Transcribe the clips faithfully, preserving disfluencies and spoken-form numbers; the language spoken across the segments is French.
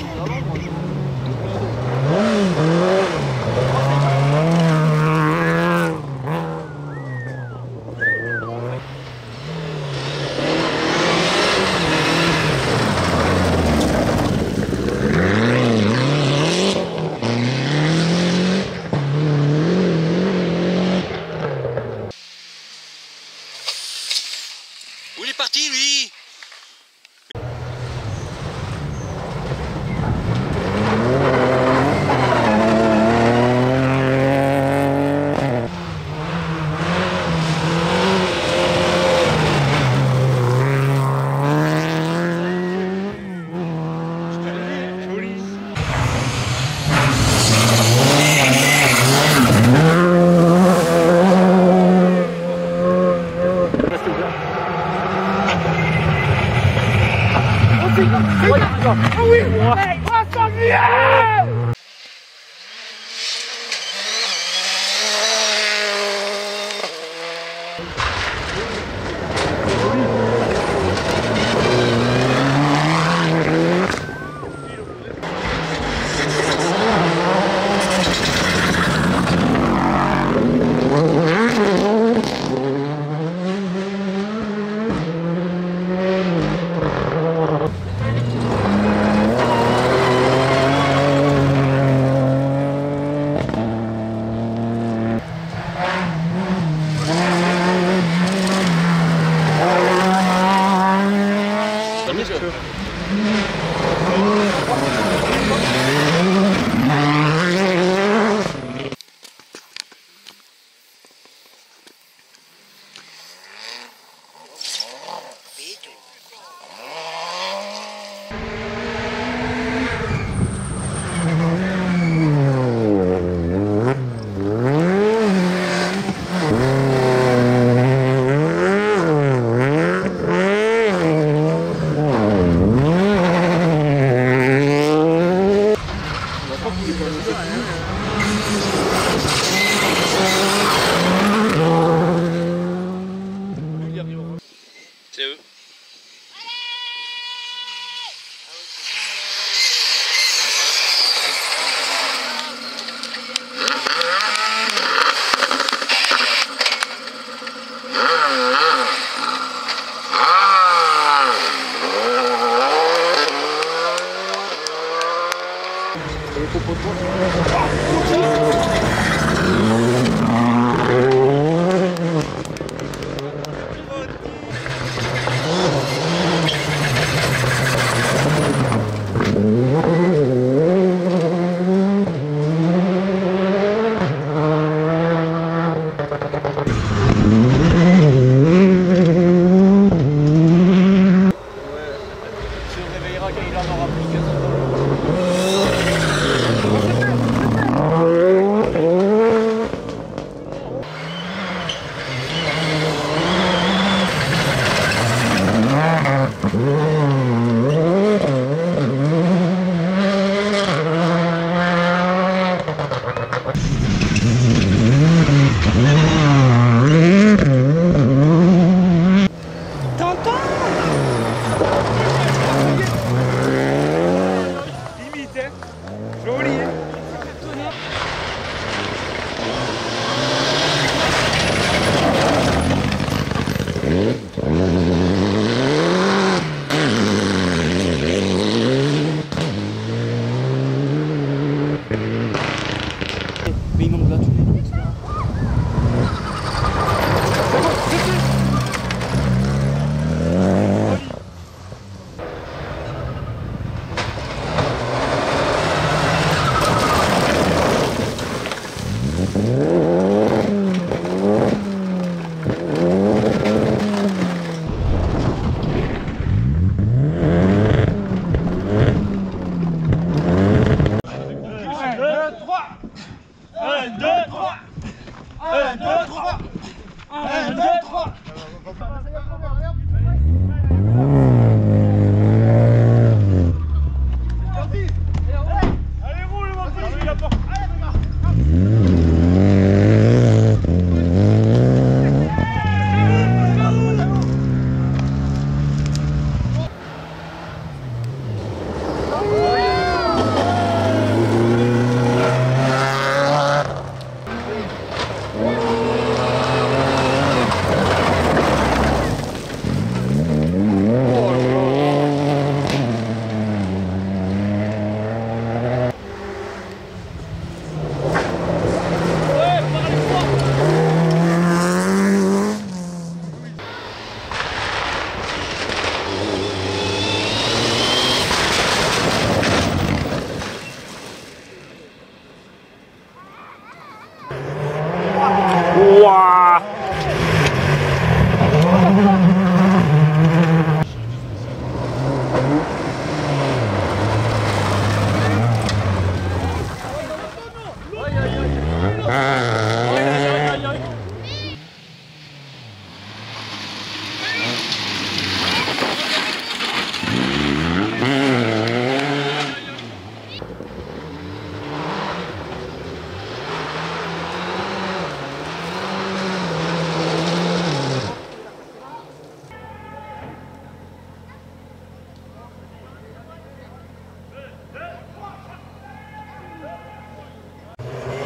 Où il est parti lui? Ah oui, ah ça vient. C'est eux.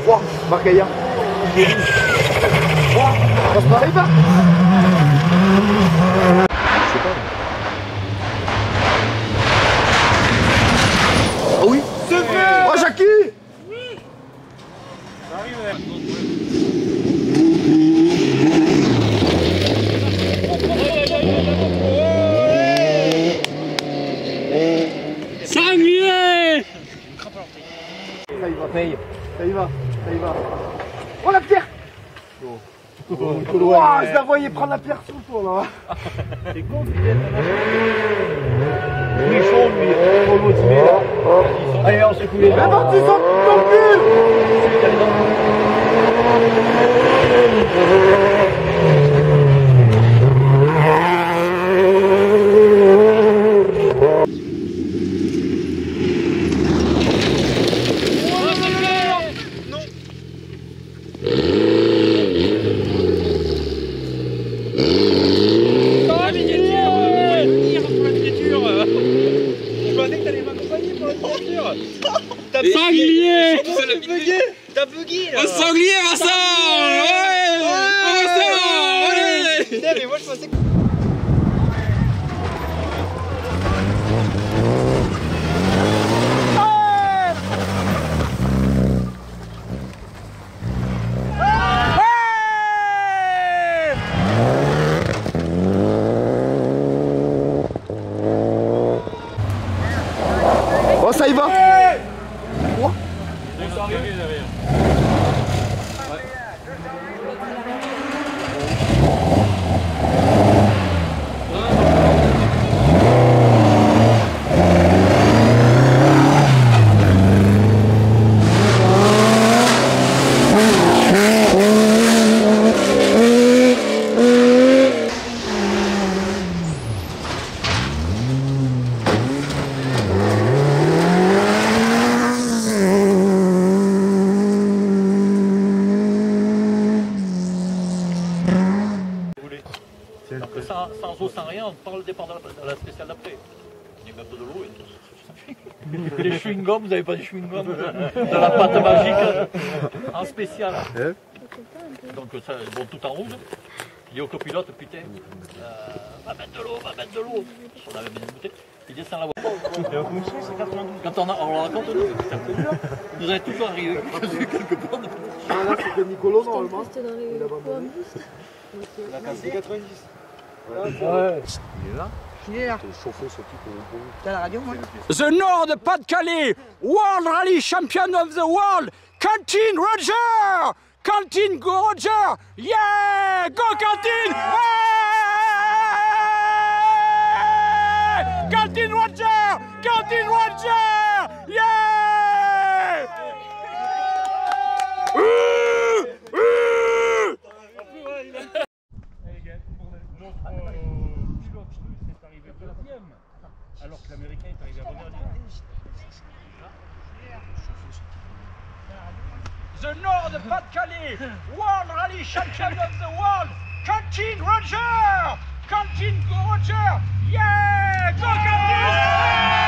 trois, Marcaïa. trois, passe pareil pas. Je sais pas. Oh oui. Oh Jackie. Oui. Sanglier. Ça y va, ça y va, ça y va, ça y va. Oh la pierre. Oh. Oh, wow, je la voyais prendre la pierre sur le tour là. C'est con, c'est bien. Il est chaud, lui, trop motivé là. Allez, on secoue les dents. Mais bon, tu sens ton cul. Sanglier. T'as bugué là. Un sanglier, Vincent. Ouais, Vincent. Allez. Putain, mais moi je pensais que... Oh ça y va. Quoi? Alors que sans, sans eau, sans rien, on parle le départ de la, de la spéciale d'après. Il y a un peu de l'eau et tout. Les chewing-gums, vous n'avez pas de chewing-gums de la pâte magique en spécial. Donc ça, bon, tout en rouge. Il dit au copilote, putain, euh, va mettre de l'eau, va mettre de l'eau. On avait mis une bouteille. Il descend la voiture. Quand on a, on raconte nous, putain, vous avez toujours arrivé quelque part. Ah là c'est que Nicolo normalement. Il a pas La cassé quatre-vingt-dix. Ouais. Il est là. Il est là. Chauffeur ce type. T'as la radio, moi? The Nord-Pas-de-Calais World Rally Champion of the World, Quentin Roger! Quentin go Roger! Yeah! Go Quentin! Yeah! Quentin Roger! Quentin Roger! Yeah! Ouh! Ouh! Alors que l'américain est arrivé avant dernier. The Nord-Pas-de-Calais World Rally Champion of the World, Quentin Roger! Quentin go Roger! Yeah! Go Quentin!